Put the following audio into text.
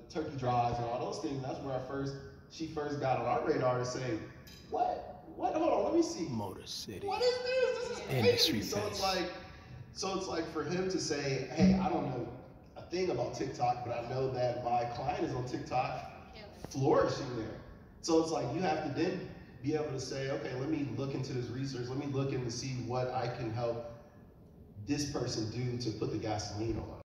turkey drives and all those things. That's where she first got on our radar to say, what? Hold on, let me see. Motor City. What is this? This is crazy. So it's like for him to say, hey, I don't know a thing about TikTok, but I know that my client is on TikTok, flourishing there. So it's like you have to then be able to say, okay, let me look into this research. Let me look in to see what I can help this person do to put the gasoline on.